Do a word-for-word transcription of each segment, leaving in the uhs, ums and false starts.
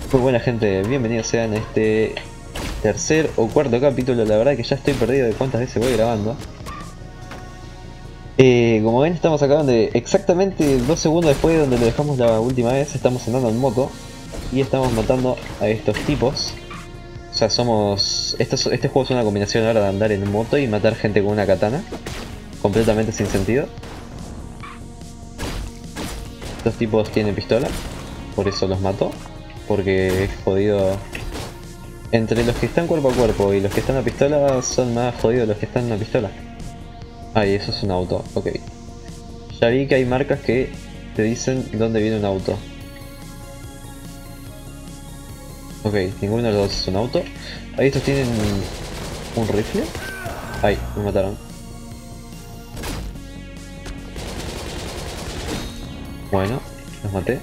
Muy buena gente, bienvenidos sean a este tercer o cuarto capítulo. La verdad que ya estoy perdido de cuántas veces voy grabando. Eh, como ven, estamos acá donde exactamente dos segundos después de donde lo dejamos la última vez. Estamos andando en moto y estamos matando a estos tipos. O sea, somos... Esto, es- este juego es una combinación ahora de andar en moto y matar gente con una katana, completamente sin sentido. Estos tipos tienen pistola, por eso los mato, porque es jodido. Entre los que están cuerpo a cuerpo y los que están a pistola son más jodidos los que están a pistola. Ah, y eso es un auto, ok. Ya vi que hay marcas que te dicen dónde viene un auto. Ok, ninguno de los dos es un auto. Ahí estos tienen un rifle. Ay, me mataron. Bueno, los maté.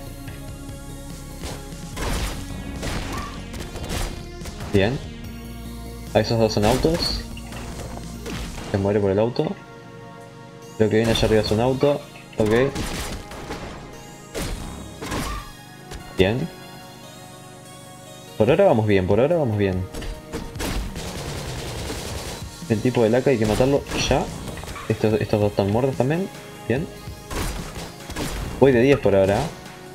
Bien. A esos dos son autos. Se muere por el auto. Lo que viene allá arriba es un auto. Ok. Bien. Por ahora vamos bien, por ahora vamos bien. El tipo del A K hay que matarlo ya. Estos, estos dos están muertos también. Bien. Voy de diez por ahora.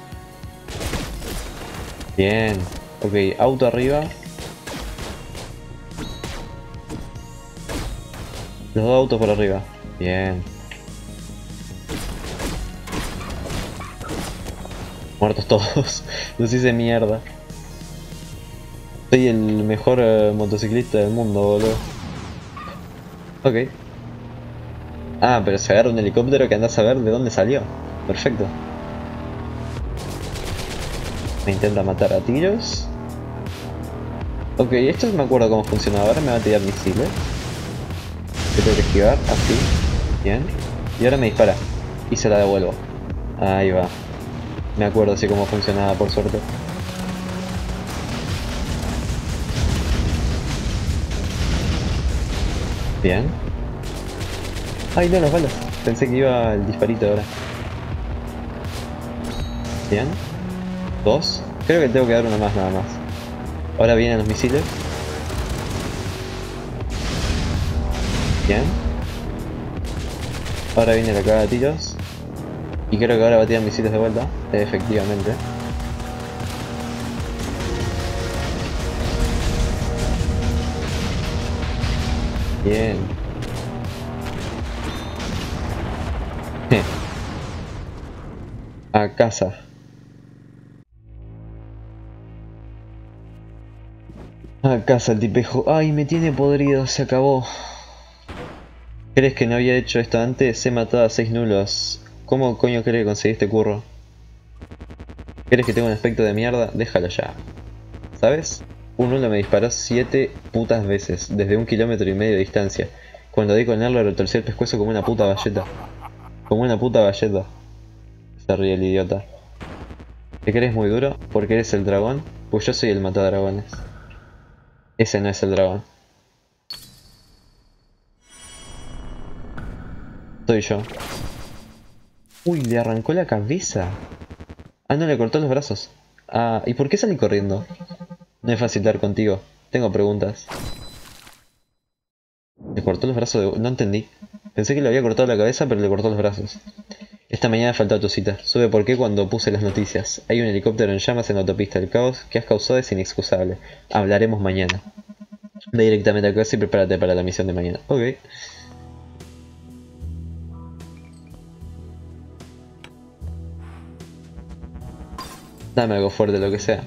Bien. Ok, auto arriba. Los dos autos por arriba. Bien. Muertos todos. Los hice mierda. Soy el mejor eh, motociclista del mundo, boludo. Ok. Ah, pero se agarra un helicóptero que andás a ver de dónde salió. Perfecto. Me intenta matar a tiros. Ok, esto me acuerdo cómo funcionaba. Ahora me va a tirar misiles. Que tengo que esquivar, así. Bien. Y ahora me dispara. Y se la devuelvo. Ahí va. Me acuerdo así cómo funcionaba, por suerte. Bien. Ay, no, las balas. Pensé que iba el disparito ahora. Bien. Dos. Creo que tengo que dar una más nada más. Ahora vienen los misiles. Bien. Ahora viene la caga de tiros. Y creo que ahora va a tirar misiles de vuelta. Efectivamente. Bien. A casa. A casa el tipejo. Ay, me tiene podrido, se acabó. ¿Crees que no había hecho esto antes? He matado a seis nulos. ¿Cómo coño crees que conseguí este curro? ¿Crees que tengo un aspecto de mierda? Déjalo ya. ¿Sabes? Un nulo me disparó siete putas veces, desde un kilómetro y medio de distancia. Cuando di con él lo retorcí el pescuezo como una puta galleta. Como una puta galleta. Se ríe el idiota. ¿Te crees muy duro? ¿Porque eres el dragón? Pues yo soy el matadragones. Ese no es el dragón. Soy yo. Uy, le arrancó la cabeza. Ah, no, le cortó los brazos. Ah, ¿y por qué salí corriendo? No es fácil dar contigo. Tengo preguntas. Le cortó los brazos de... No entendí. Pensé que le había cortado la cabeza, pero le cortó los brazos. Esta mañana faltó a tu cita. Supe por qué cuando puse las noticias. Hay un helicóptero en llamas en la autopista. El caos que has causado es inexcusable. Hablaremos mañana. Ve directamente a casa y prepárate para la misión de mañana. Ok. Dame algo fuerte, lo que sea.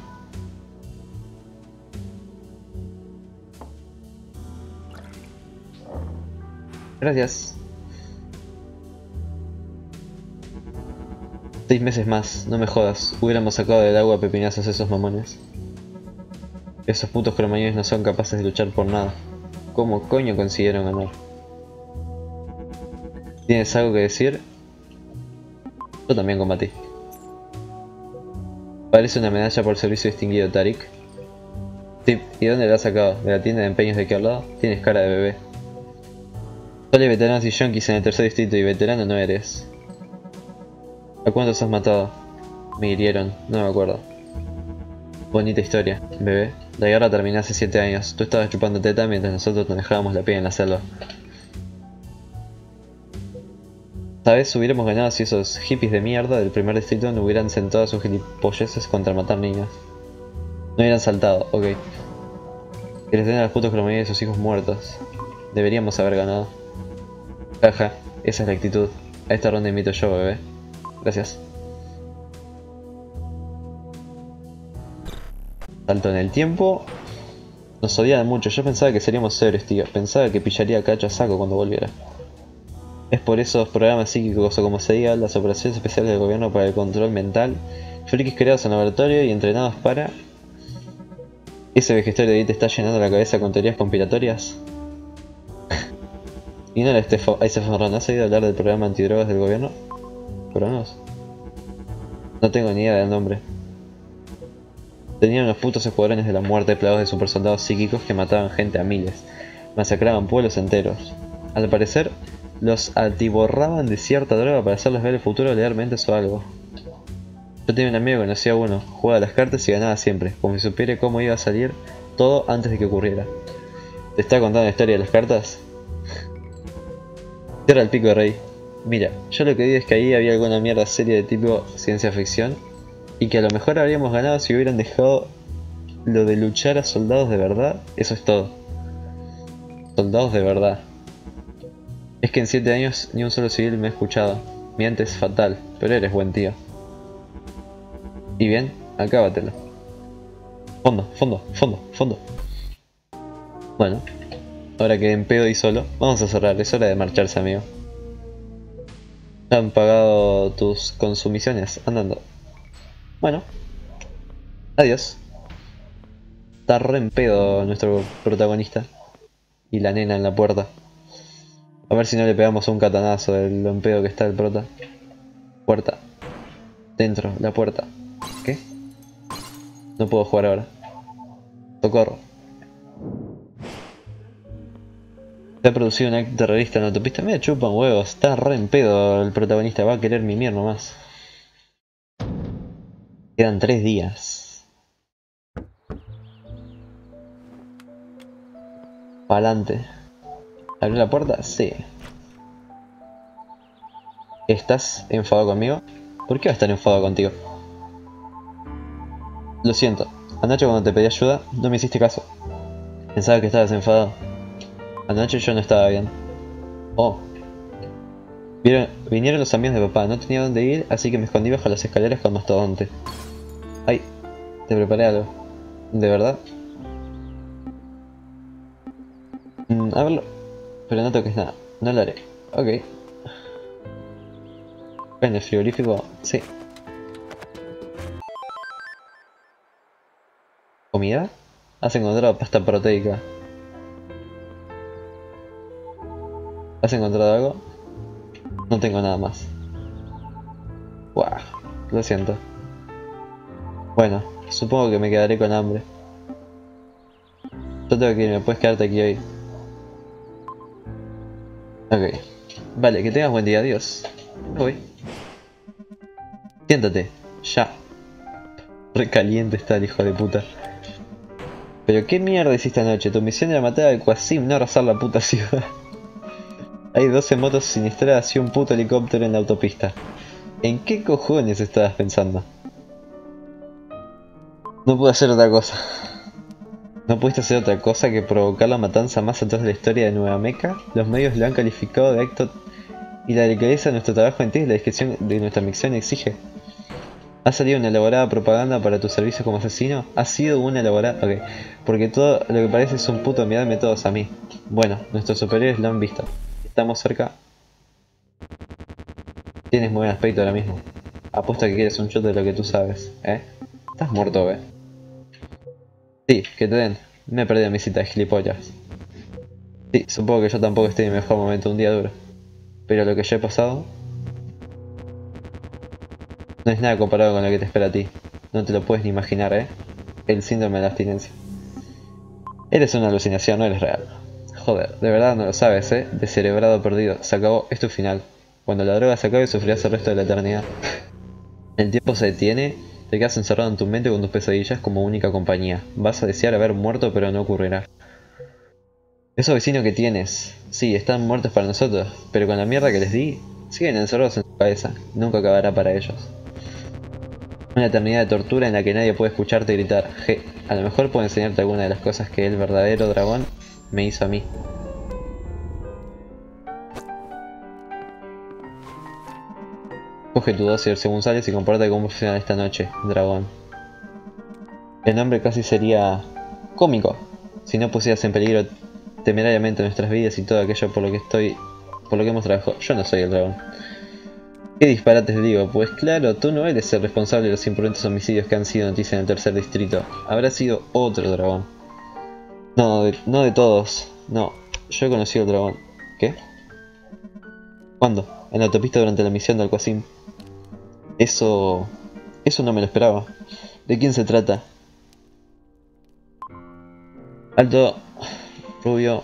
Gracias. Seis meses más, no me jodas. Hubiéramos sacado del agua a pepinazos esos mamones. Esos putos cromañones no son capaces de luchar por nada. ¿Cómo coño consiguieron ganar? ¿Tienes algo que decir? Yo también combatí. Parece una medalla por servicio distinguido, Tarik. Sí, ¿y dónde la has sacado? ¿De la tienda de empeños de aquí al lado? Tienes cara de bebé. Solo hay veteranos y yonkis en el tercer distrito y veterano no eres. ¿A cuántos has matado? Me hirieron, no me acuerdo. Bonita historia, bebé. La guerra terminó hace siete años. Tú estabas chupando teta mientras nosotros nos dejábamos la piel en la selva. ¿Sabes? Hubiéramos ganado si esos hippies de mierda del primer distrito no hubieran sentado sus gilipolleces contra matar niños. No hubieran saltado, ok. Que les den a los putos cromañones de sus hijos muertos. Deberíamos haber ganado. Jaja, esa es la actitud. A esta ronda invito yo, bebé. Gracias. Salto en el tiempo. Nos odiaban mucho. Yo pensaba que seríamos seres, tío. Pensaba que pillaría a Cacho a saco cuando volviera. Es por esos programas psíquicos o como se diga, las operaciones especiales del gobierno para el control mental, frikis creados en laboratorio y entrenados para... ¿Ese vejestorio de ahí te está llenando la cabeza con teorías conspiratorias? ¿Y no era este Eisenhower? ¿Has oído hablar del programa antidrogas del gobierno? ¿Cronos? No tengo ni idea del nombre. Tenían unos putos escuadrones de la muerte plagados de supersoldados psíquicos que mataban gente a miles, masacraban pueblos enteros. Al parecer, los atiborraban de cierta droga para hacerles ver el futuro legalmente o algo. Yo tenía un amigo que conocía a uno, jugaba las cartas y ganaba siempre, como si supiera cómo iba a salir todo antes de que ocurriera. ¿Te está contando la historia de las cartas? Cierra el pico, rey. Mira, yo lo que digo es que ahí había alguna mierda seria de tipo ciencia ficción y que a lo mejor habríamos ganado si hubieran dejado lo de luchar a soldados de verdad. Eso es todo. Soldados de verdad. Es que en siete años ni un solo civil me ha escuchado. Mi ante es fatal, pero eres buen tío. Y bien, acábatelo. Fondo, fondo, fondo, fondo. Bueno, ahora que en pedo y solo, vamos a cerrar. Es hora de marcharse, amigo. Ya han pagado tus consumiciones andando. Bueno, adiós. Está re en pedo nuestro protagonista. Y la nena en la puerta. A ver si no le pegamos un catanazo del lo en pedo que está el prota. Puerta. Dentro, la puerta. ¿Qué? No puedo jugar ahora. Socorro. Se ha producido un acto terrorista en la autopista. Me chupan huevos. Está re en pedo el protagonista. Va a querer mimir nomás. Quedan tres días. Pa'lante. ¿Abrió la puerta? Sí. ¿Estás enfadado conmigo? ¿Por qué va a estar enfadado contigo? Lo siento. Anoche cuando te pedí ayuda, no me hiciste caso. Pensaba que estabas enfadado. Anoche yo no estaba bien. Oh. Vieron, vinieron los amigos de papá. No tenía dónde ir, así que me escondí bajo las escaleras con mastodonte. Ay, te preparé algo. ¿De verdad? Mm, a verlo. Pero no toques nada. No lo haré. Ok. ¿En el frigorífico? Sí. ¿Comida? ¿Has encontrado pasta proteica? ¿Has encontrado algo? No tengo nada más. Buah, lo siento. Bueno, supongo que me quedaré con hambre. Yo tengo que irme, puedes quedarte aquí hoy. Ok. Vale, que tengas buen día, adiós. Voy. Siéntate, ya. Recaliente está el hijo de puta. Pero qué mierda hiciste anoche, tu misión era matar al Qasim, no arrasar la puta ciudad. Hay doce motos siniestradas y un puto helicóptero en la autopista. ¿En qué cojones estabas pensando? No pude hacer otra cosa. No pudiste hacer otra cosa que provocar la matanza más atroz de la historia de Nueva Meca. Los medios lo han calificado de acto y la delicadeza de nuestro trabajo en ti y la discreción de nuestra misión exige. ¿Ha salido una elaborada propaganda para tu servicio como asesino? ¿Ha sido una elaborada? Ok. Porque todo lo que parece es un puto mirarme todos a mí. Bueno, nuestros superiores lo han visto. Estamos cerca. Tienes muy buen aspecto ahora mismo. Apuesta que quieres un shot de lo que tú sabes, ¿eh? Estás muerto, ¿eh? Sí, que te den. Me he perdido mi cita de gilipollas. Sí, supongo que yo tampoco estoy en mi mejor momento un día duro. Pero lo que yo he pasado no es nada comparado con lo que te espera a ti. No te lo puedes ni imaginar, ¿eh? El síndrome de la abstinencia. Eres una alucinación, no eres real. Joder, de verdad no lo sabes, ¿eh? Descerebrado perdido. Se acabó, es tu final. Cuando la droga se acabe sufrirás el resto de la eternidad. El tiempo se detiene Te quedas encerrado en tu mente con tus pesadillas como única compañía. Vas a desear haber muerto, pero no ocurrirá. Esos vecinos que tienes, sí, están muertos para nosotros, pero con la mierda que les di, siguen encerrados en su cabeza. Nunca acabará para ellos. Una eternidad de tortura en la que nadie puede escucharte gritar. Je, a lo mejor puedo enseñarte alguna de las cosas que el verdadero dragón me hizo a mí. Coge tu dosis según sales y compárate cómo funciona esta noche, dragón. El nombre casi sería cómico, si no pusieras en peligro temerariamente nuestras vidas y todo aquello por lo que estoy, por lo que hemos trabajado. Yo no soy el dragón. ¿Qué disparates digo? Pues claro, tú no eres el responsable de los imprudentes homicidios que han sido noticia en el tercer distrito. Habrá sido otro dragón. No, de, no de todos. No, yo he conocido al dragón. ¿Qué? ¿Cuándo? En la autopista durante la misión de Al-Qasim. Eso... Eso no me lo esperaba. ¿De quién se trata? Alto... Rubio...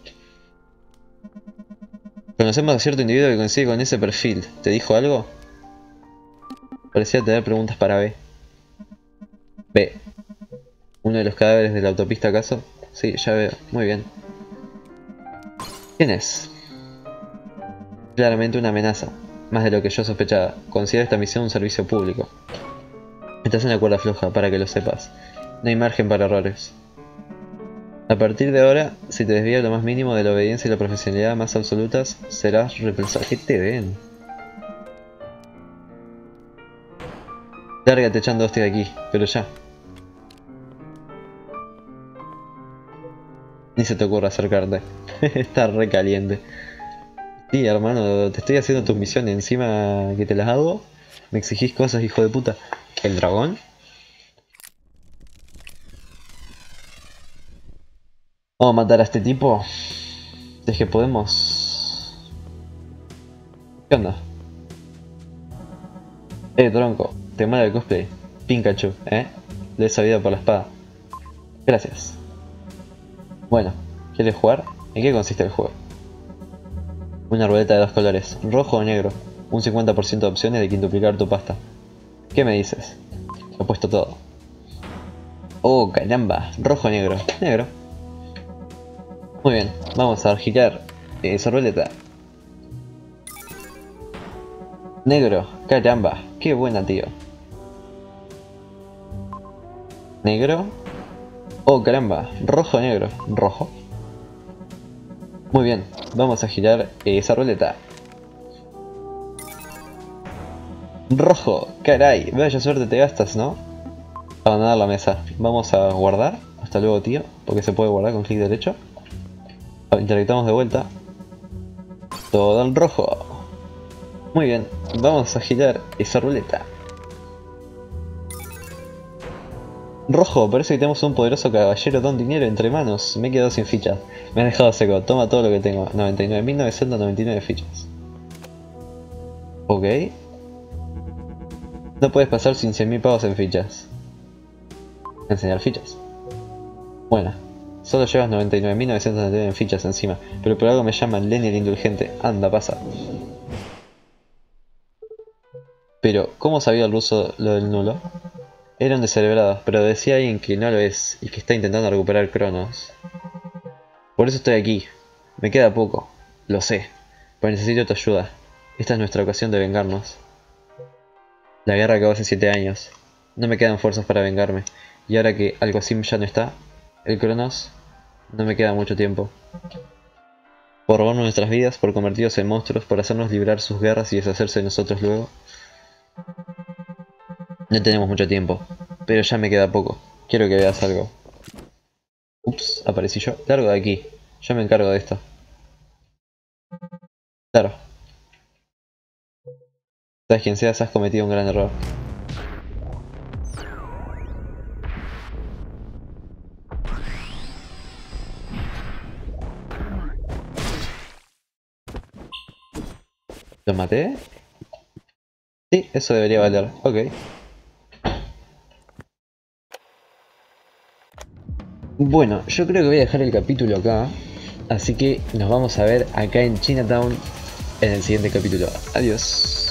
Conocemos a cierto individuo que coincide con ese perfil. ¿Te dijo algo? Parecía tener preguntas para B. B. ¿Uno de los cadáveres de la autopista acaso? Sí, ya veo. Muy bien. ¿Quién es? Claramente una amenaza. Más de lo que yo sospechaba. Considera esta misión un servicio público. Estás en la cuerda floja, para que lo sepas. No hay margen para errores. A partir de ahora, si te desvías lo más mínimo de la obediencia y la profesionalidad más absolutas, serás reemplazado. ¿Qué te ven? Lárgate echando hostia de aquí, pero ya. Ni se te ocurra acercarte. Está re caliente. Sí, hermano, te estoy haciendo tus misiones encima que te las hago. Me exigís cosas, hijo de puta. ¿El dragón? Vamos a matar a este tipo. Es que podemos... ¿Qué onda? Eh, tronco, te mola el cosplay. Pikachu, ¿eh? Le he sabido por la espada. Gracias. Bueno, ¿quieres jugar? ¿En qué consiste el juego? Una ruleta de dos colores, rojo o negro. Un cincuenta por ciento de opciones de quintuplicar tu pasta. ¿Qué me dices? Lo he puesto todo. Oh, caramba, rojo o negro. Negro. Muy bien, vamos a girar esa ruleta. Negro, caramba, qué buena, tío. Negro. Oh, caramba, rojo o negro. Rojo. Muy bien, vamos a girar esa ruleta. Rojo, caray, vaya suerte te gastas, ¿no? Abandonar la mesa. Vamos a guardar. Hasta luego, tío, porque se puede guardar con clic derecho. Interactamos de vuelta. Todo en rojo. Muy bien, vamos a girar esa ruleta. Rojo, parece que tenemos un poderoso caballero don dinero entre manos. Me he quedado sin fichas. Me has dejado seco, toma todo lo que tengo. noventa y nueve mil novecientos noventa y nueve fichas. Ok. No puedes pasar sin cien mil pavos en fichas. Enseñar fichas. Bueno. Solo llevas noventa y nueve mil novecientos noventa y nueve en fichas encima, pero por algo me llaman Lenny el Indulgente. Anda, pasa. Pero, ¿cómo sabía el ruso lo del nulo? Era un descerebrado, pero decía alguien que no lo es y que está intentando recuperar Cronos. Por eso estoy aquí. Me queda poco, lo sé, pero necesito tu ayuda. Esta es nuestra ocasión de vengarnos. La guerra acabó hace siete años. No me quedan fuerzas para vengarme, y ahora que Al-Qasim ya no está, el Cronos... No me queda mucho tiempo. Por robarnos nuestras vidas, por convertirnos en monstruos, por hacernos librar sus guerras y deshacerse de nosotros luego. No tenemos mucho tiempo, pero ya me queda poco. Quiero que veas algo. Ups, aparecí yo. Largo de aquí. Yo me encargo de esto. Claro. Sabes quien seas, has cometido un gran error. ¿Lo maté? Sí, eso debería valer. Ok. Bueno, yo creo que voy a dejar el capítulo acá. Así que nos vamos a ver acá en Chinatown en el siguiente capítulo. Adiós.